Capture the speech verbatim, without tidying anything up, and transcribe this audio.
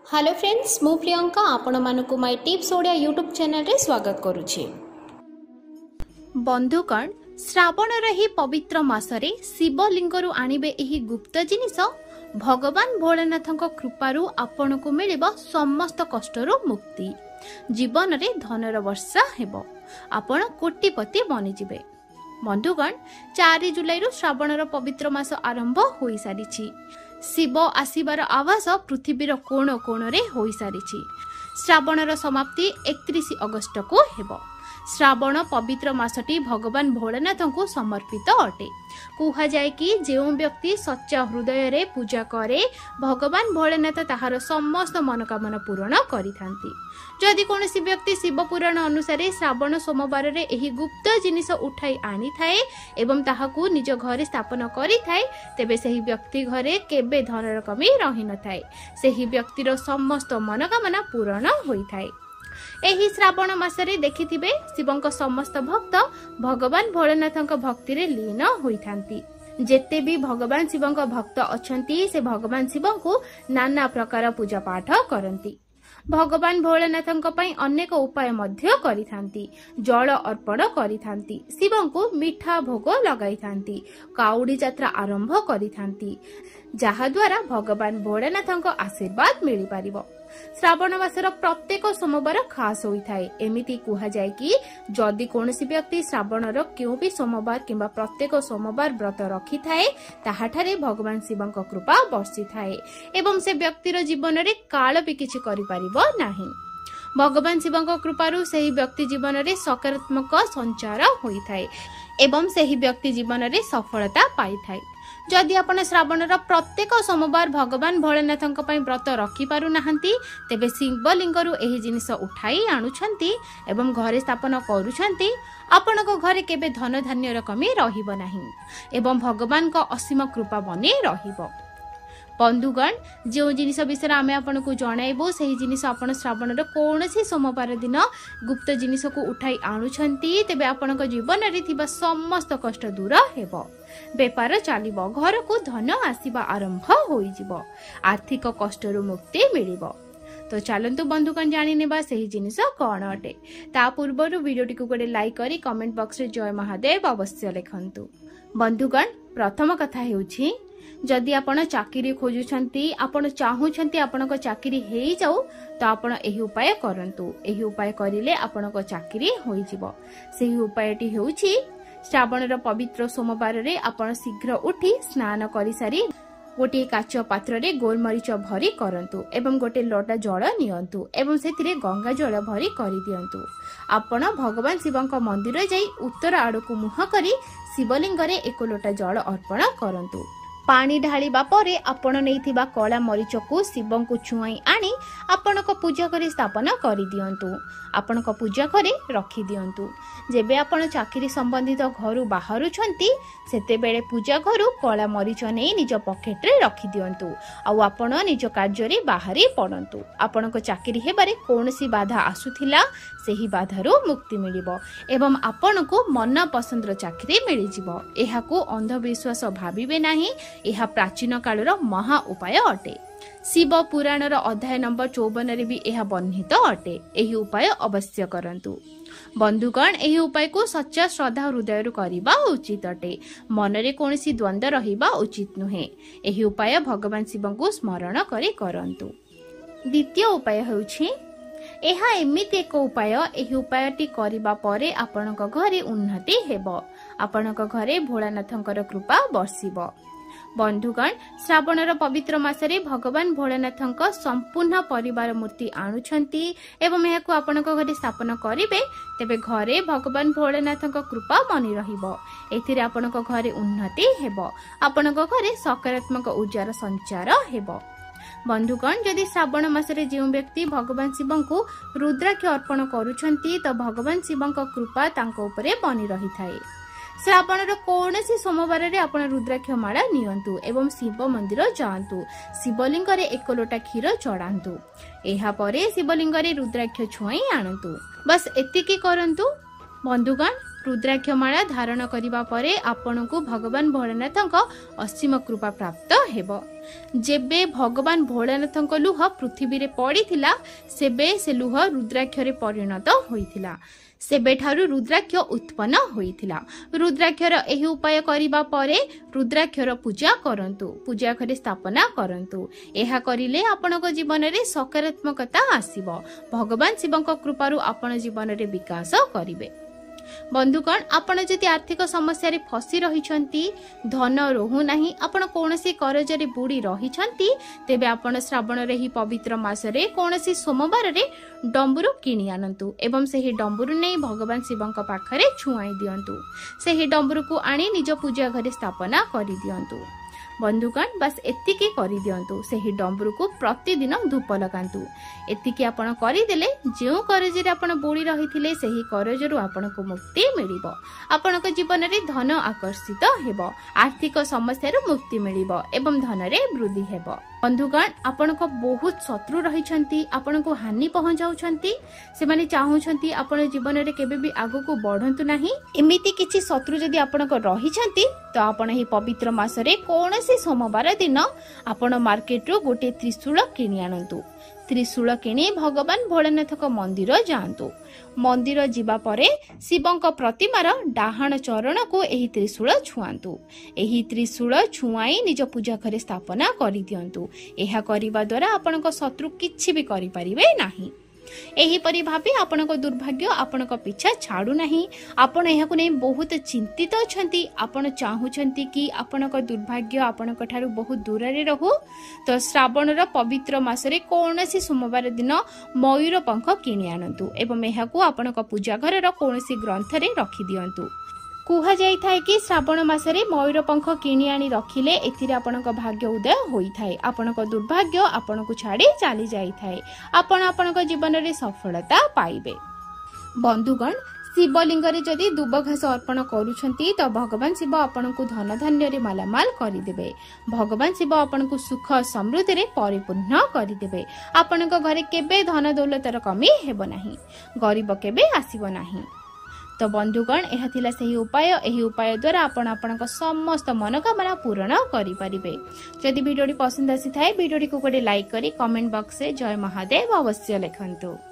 Hello friends, मु प्रियंका आपण मानकु my tips Odia YouTube channel रे स्वागत करूछि। बंधुगण, श्रावण रही पवित्र मासरे शिवलिंगरु आनिबे एही गुप्त जिनिस भगवान भोलेनाथଙ୍କ कृपारु आपणकु मिलिबो समस्त कष्टरु मुक्ति। जीवन रे धनर वर्षा हेबो, आपण कोटिपति बनि जिवे। बंधुगण, चार जुलाई रु श्रावणर पवित्र मास आरंभ होई सारिछि। शिव आसीबार आवास पृथ्वीर कोण कोण रे होई सारिछि। श्रावणर समाप्ति एकतीस अगस्त को हेबो। श्रावण पवित्र मासटी भगवान भोलेनाथଙ୍କୁ समर्पित अटे। कुहा जाय कि जेउ व्यक्ति सच्चा हृदय रे पूजा करे भगवान भोलेनाथ ताहार समस्त मनोकामना पूर्ण करिथांती। जदि कोनोसी व्यक्ति शिव पुराण अनुसार श्रावण सोमवार रे एही गुप्त जिनिस उठाई आनी थाए एवं ताहाकू निज घरे स्थापन करि थाए, तेबे सेही व्यक्ति घरे केबे धनर कमी रहि न थाए। सेही व्यक्तिर समस्त मनोकामना पूर्ण होई थाए। एही श्रावण मासरे देखिथिबे शिवंक समस्त भक्त भगवान भोलेनाथଙ୍କ भक्तिरे लीन होइथांती। जेते भी भगवान शिवंक भक्त अछंती से भगवान शिवंकु नाना प्रकार पूजा पाठ करंती। भगवान भोलेनाथଙ୍କ ପାଇଁ अनेक उपाय मध्य करिथांती। जल अर्पण करिथांती, शिवंकु मिठा भोग लगाइथांती, काउडी यात्रा आरंभ करिथांती, जहा द्वारा भगवान भोलेनाथଙ୍କ आशीर्वाद मिलि पारिबो। श्रावण मासर प्रत्येक सोमवार खास होई थाए। एमिति कुहा जाय कि जदि कोनोसी व्यक्ति श्रावणर केउ भी सोमवार किंबा प्रत्येक सोमवार व्रत रखि थाए, ताहाठारे भगवान शिवंक कृपा बर्षि थाए एवं से व्यक्तिर जीवन रे काल भी किछि करि पारिबो नाही। भगवान शिवंक कृपारु सेही व्यक्ति जीवन रे सकारात्मक संचार होई थाए एवं सेही व्यक्ति जीवन रे सफलता पाई थाए। जदि आपण श्रावणर प्रत्येक सोमवार भगवान भोलेनाथଙ୍କ ପାଇଁ व्रत रखि पारु नाहंती, तेबे शिवलिंगरु एही जिनिस उठाई आनुछंती एवं घरे स्थापन करूछंती, आपणक घरे केबे धन धान्यर कमी रहिबो नाही एवं भगवान को असीम कृपा बनी रहिबो। बंधुगण, जो जिनिस विषय आमे आपनको जणाइबो सेही जिनिस आपण श्रावणर कोनोसी सोमवार दिन गुप्त जिनिस को उठाई आनुछंती, तेबे आपणक जीवन रे थिबा समस्त कष्ट दूर हेबो। बेपार चलिबो, घर को धन आसीबा आरंभ होई जिवो, आर्थिक कष्टरु मुक्ति मिलिबो। तो चलंतु बंधुगण, जानि नेबा सेही जिनिस कोन अटे। ता पूर्वरु वीडियोटी को गोटे लाइक करी कमेंट बॉक्स रे जय महादेव अवश्य लिखंतु। बंधुगण, प्रथम कथा हेउछि, जदि आपण चाकरी खोजुछंती, आपण चाहुछंती आपणक चाकरी हेई जाऊ, तो आपण एही उपाय करंतु। एही उपाय करिले आपणक चाकरी होई जिवो। सेही उपायटी हेउछि, श्रावणर पवित्र सोमवार रे आपण शीघ्र उठी स्नान करि सारी गोटे काच पात्र रे गोलमरीच भरी करंतु एवं गोटे लोटा जल नियंतु एवं सेतिरे गंगा जल भरी करि दियंतु। आपण भगवान शिवंक मंदिर जाई उत्तर आड़कू मुह करी शिवलिंग रे एक लोटा जल अर्पण करंतु। पानी ढालिबा परे आपण नैथिबा कला मरीच को शिवंकु छुआई आनी आपणक पूजा करे स्थापन करि दियंतु। आपणक पूजा करे रखि दियंतु। जेबे आपण चाकरी संबंधित घरु बाहरु छंती, सेते बेले पूजा घरु कला मरीच नै निज पॉकेट रे रखि दियंतु। आ आपण निज कार्य रे बाहरी पड़ंतु। आपणक चाकरी हेबारे कोनोसी बाधा आसुथिला, सेही बाधारु मुक्ति मिलिबो एवं आपणकु मन पसंदर चाकरी मिलि जिवो। एहाकु अंधविश्वास भाबिबे नाही, एहा प्राचीन कालर महा उपाय अटे। शिव पुराणर अध्याय नंबर चौवन रे भी एहा वर्णित अटे। एही उपाय अवश्य करंतु। बंधुगण, एही उपाय को सच्चा श्रद्धा हृदय रु करिबा उचित अटे। मनरे कोनोसी द्वंद्व रहिबा उचित नुहे। एही उपाय भगवान शिवंकु स्मरण करी करंतु। द्वितीय उपाय हेउछि, एहा एमिति एक उपाय, एही उपायटी करिबा परे आपणक घरे उन्नति हेबो। आपणक घरे भोलानाथଙ୍କର कृपा बर्षिबो। बंधुगण, श्रावणर पवित्र मासरे भगवान भोलेनाथଙ୍କ संपूर्ण परिवार मूर्ति आनुछंती एवं एहाकु आपणक घरे स्थापन करिवे, तेबे घरे भगवान भोलेनाथଙ୍କ कृपा बनि रहिबो। एथिरे आपणक घरे उन्नति हेबो। आपणक घरे सकारात्मक ऊर्जार संचार हेबो। बंधुगण, जदि श्रावण मासरे जो व्यक्ति भगवान शिवंकु रुद्राक्ष अर्पण करूछंती, तो भगवान शिवंक कृपा तांको उपरे बनि रही थाए। श्रावणर कोनोसी सोमवार रे आपण रुद्राक्ष माला नियंतु एवं शिव मंदिर जांतु। शिवलिंग रे एक लोटा क्षीर चढ़ांतु। एहा परे शिवलिंग रे रुद्राक्ष छुआई आनंतु। बस एतिकी करंतु। बंधुगण, रुद्राक्षमाला धारण करिबा परे आपनकु भगवान भोलेनाथक असीम कृपा प्राप्त हेबो। जेबे भगवान भोलेनाथक लुह पृथ्वी रे पड़िथिला सेबे से लुह रुद्राक्ष रे परिणत होइथिला। सेबेठारु रुद्राक्ष उत्पन्न होइथिला। रुद्राक्षर एही उपाय करिबा परे रुद्राक्षर पूजा करंतु, पूजा घरे स्थापना करंतु। एहा करिले आपनक जीवन रे सकारात्मकता आसीबो। भगवान शिवंक कृपारु आपन जीवन रे विकास करिवे। बंधुगण, आपण जदि आर्थिक समस्या रे फसी रहिछंती, धन रहु नाही, आपण कोनोसी करज रे बुडी रहिछंती, तेबे आपण श्रावण रे ही पवित्र मास रे कोनोसी सोमवार रे डंबुरु किनि आनंतु एवं सेही डंबुरु नै भगवान शिवंक पाखरे छुआई दियंतु। सेही डंबुरु को आनी निज पूजा घरे स्थापना करि दियंतु। बंधुगण, बस एतिकी करि दियंतु। सेही डंबुरु को प्रतिदिन धूप लगांतु। एतिकी आपण करिदेले जेउ करज रे आपण बुडी रहिथिले सेही करजरु आपनको मुक्ति मिलिबो। आपनक जीवन रे धन आकर्षित हेबो, आर्थिक समस्या रो मुक्ति मिलिबो एवं धन रे वृद्धि हेबो। बंधुगण, आपनक बहुत शत्रु रहिछंती, आपनको हानि पहुंचाउछंती, से माने चाहुछंती आपण जीवन रे केबे भी आगु को बढ़ंतु नाही। एमिति किछि शत्रु जदि आपनक रहिछंती तो आपण ही पवित्र मास रे कोनोसी सोमवार दिन आपण मार्केट रो गोटे त्रिशूल किनि आनंतु। त्रिशूल किणी भगवान भोलेनाथक मंदिर जातु। मंदिर जीवा परे शिवंक प्रतिमार डाहाण चरण को एही त्रिशूल छुआंतु। एही त्रिशूल छुआई निज पूजा घरे स्थापना करि दियंतु। एहा करिबा द्वारा आपनक शत्रु किछि भी करि परिबे नाही। एही परि भाबी आपनक दुर्भाग्य आपनक पीछा छाडू नाही। आपण एहाकु नै बहुत चिंतित अछंती। आपण चाहुछंती कि आपनक दुर्भाग्य आपनक ठारू बहुत दूर रे रहू, तो श्रावण रो पवित्र मास रे कोनोसी सोमवार दिन मयूर पंख किनि आनंतु एवं एहाकु आपनक पूजा घर रो कोनोसी ग्रंथ रे रखि दियंतु। कुहा जाई थाए कि श्रावण मासरे मयूर पंख किनि आनी रखिले एथिरे आपनक भाग्य उदय होई थाए। आपनक दुर्भाग्य आपनकु छाडी चली जाई थाए। आपण आपनक जीवन रे सफलता पाइबे। बंधुगण, शिवलिंग रे जदि दुब घास अर्पण करूछंती तो भगवान शिव आपनकु धन धान्य रे मालामाल करि देबे। भगवान शिव आपनकु सुख समृद्धि रे परिपूर्ण करि देबे। आपनक घरे केबे धन दौलतर कमी हेबो नाही, गरीब केबे आसीबो नाही। तो बंधुगण, यह थिला सही उपाय। एही उपाय द्वारा आपण आपनक समस्त मनोकामना पूर्ण करि परिबे। जदि वीडियोटी पसंद आसी थाए वीडियोटी को गोटे लाइक करी कमेंट बॉक्स रे जय महादेव अवश्य लिखंतु।